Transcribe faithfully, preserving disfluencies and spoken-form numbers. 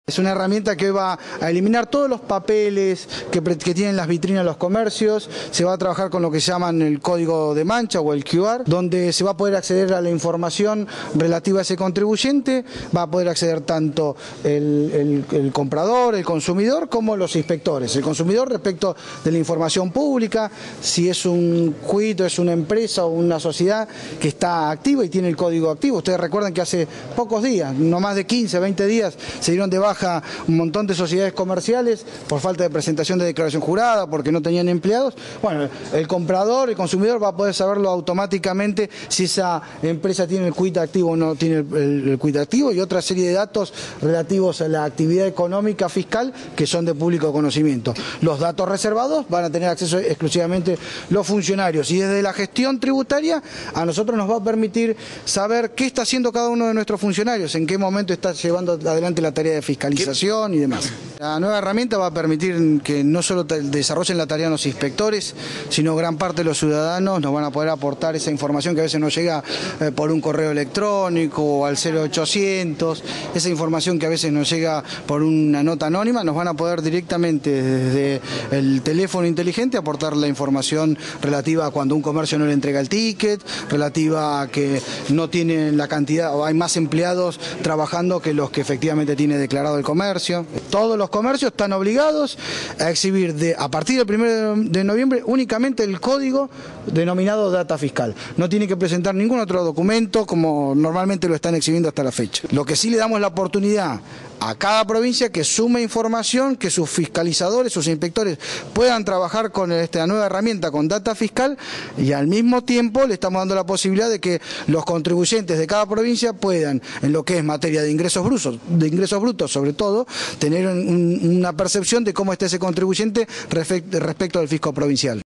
Es una herramienta que va a eliminar todos los papeles que, que tienen las vitrinas de los comercios. Se va a trabajar con lo que llaman el código de mancha o el Q R, donde se va a poder acceder a la información relativa a ese contribuyente. Va a poder acceder tanto el, el, el comprador, el consumidor, como los inspectores. El consumidor respecto de la información pública, si es un quit, es una empresa o una sociedad que está activa y tiene el código activo. Ustedes recuerdan que hace pocos días, no más de quince, veinte días, se dieron de baja un montón de sociedades comerciales por falta de presentación de declaración jurada, porque no tenían empleados. Bueno, el comprador, el consumidor va a poder saberlo automáticamente si esa empresa tiene el quit activo o no tiene el, el, el quit activo, y otra serie de datos relativos a la actividad económica fiscal que son de público conocimiento. Los datos reservados van a tener acceso exclusivamente los funcionarios, y desde la gestión tributaria a nosotros nos va a permitir saber qué está haciendo cada uno de nuestros funcionarios, en qué momento está llevando adelante la tarea de fiscalización y demás. La nueva herramienta va a permitir que no solo desarrollen la tarea los inspectores, sino gran parte de los ciudadanos nos van a poder aportar esa información que a veces nos llega eh, por un correo electrónico o al cero ochocientos, esa información que a veces nos llega por una nota anónima, nos van a poder directamente desde el teléfono inteligente aportar la información relativa a cuando un comercio no le entrega el ticket, relativa a que no tienen la cantidad o hay más empleados trabajando que los que efectivamente tiene declarado el comercio. Todos los comercios están obligados a exhibir de, a partir del primero de noviembre únicamente el código denominado data fiscal. No tiene que presentar ningún otro documento como normalmente lo están exhibiendo hasta la fecha. Lo que sí le damos la oportunidad a cada provincia que sume información, que sus fiscalizadores, sus inspectores puedan trabajar con esta nueva herramienta, con data fiscal, y al mismo tiempo le estamos dando la posibilidad de que los contribuyentes de cada provincia puedan, en lo que es materia de ingresos brutos, de ingresos brutos sobre todo, tener un, una percepción de cómo está ese contribuyente respecto del fisco provincial.